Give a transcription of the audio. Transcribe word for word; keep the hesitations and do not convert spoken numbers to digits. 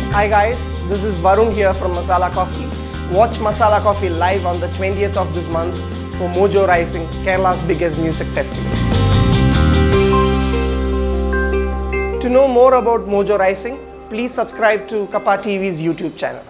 Hi guys, this is Varun here from Masala Coffee. Watch Masala Coffee live on the twentieth of this month for Mojo Rising, Kerala's biggest music festival. To know more about Mojo Rising, please subscribe to Kappa T V's YouTube channel.